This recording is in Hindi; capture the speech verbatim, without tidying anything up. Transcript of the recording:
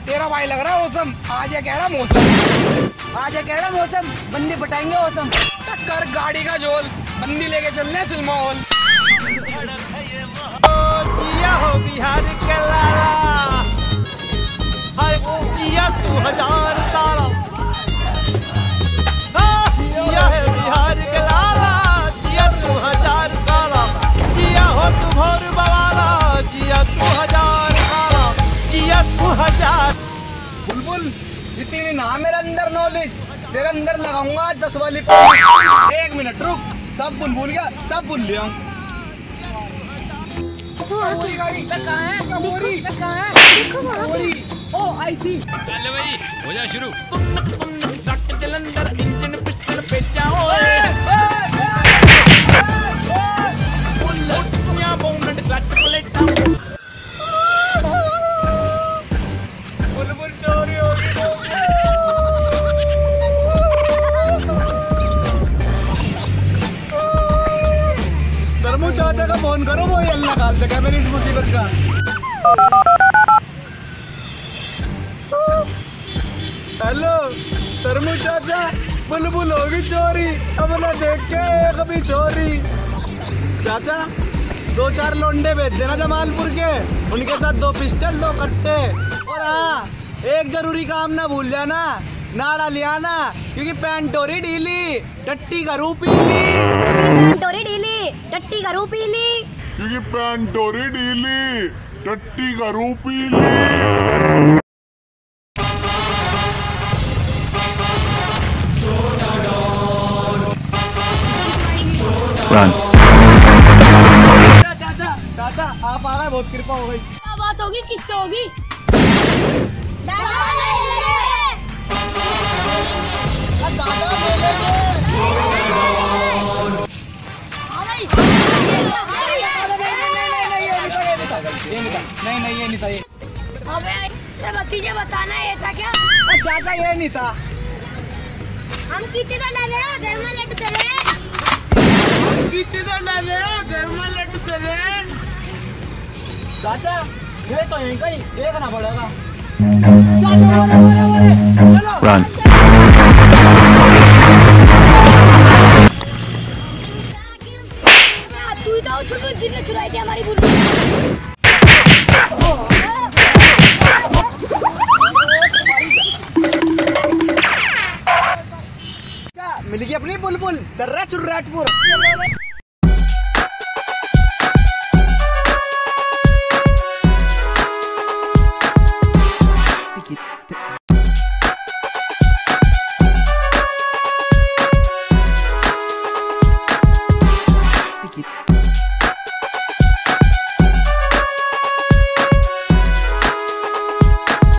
तेरा भाई लग रहा है मौसम, आज ये कह रहा मौसम, आज ये कह रहा मौसम, बंदी पटाएंगे मौसम। कर गाड़ी का झोल, बंदी लेके चलने सिनेमा हॉल। जिया हो बिहार के लाला, हर जिया तू हजार साला, जिया है बिहार के लाला, जिया तू हजार साला, जिया हो तू भोर बवाला, जिया तू हजार साला, जिया तू हजार। बुलबुल इतनी ना मेरे अंदर नॉलेज, तेरे अंदर लगाऊंगा दस वाली। एक मिनट रुक, सब भूल भूल गया, सब भूल लिया। गाड़ी कहाँ है? कमोरी कहाँ है? कमोरी। ओ आई सी। चल भाई हो जा शुरू। जलंधर इंजन पिस्टन पे जाओ, बोनट क्लच प्लेट। बुलबुल चोरी होगी। धर्मू चाचा का फोन करो, वो ये अल्लाह काल देगा मेरी इस मुसीबत का। हेलो धर्मू चाचा, बुलबुल होगी चोरी, अब ना देख के कभी चोरी। चाचा दो चार लोंडे भेज देना जमालपुर के, उनके साथ दो पिस्टल दो कट्टे। और हाँ एक जरूरी काम ना भूल जाना, नाड़ा ले आना, क्योंकि पैंटोरी ढीली टट्टी करू पीली। पैंटोरी ढीली टट्टी करू पीली, क्योंकि पैंटोरी ढीली टट्टी करू पीली। Run. चाचा चाचा आप आ गए, बहुत कृपा हो गई। क्या बात होगी, किससे होगी? नहीं नहीं ये नहीं था, ये अबे भतीजे बताना है था क्या? चाचा ये नहीं था। हम कितने तो डाले घर में लट चले, कितने तो डाले घर में लट चले। चाचा ये तो यहीं कहीं देखना पड़ेगा। Run. तू ही तो छोटू जिसने चुराई थी हमारी बुलबुल। मिल गई अपनी बुलबुल, चल रहा चुर्राटपुर। Pick it.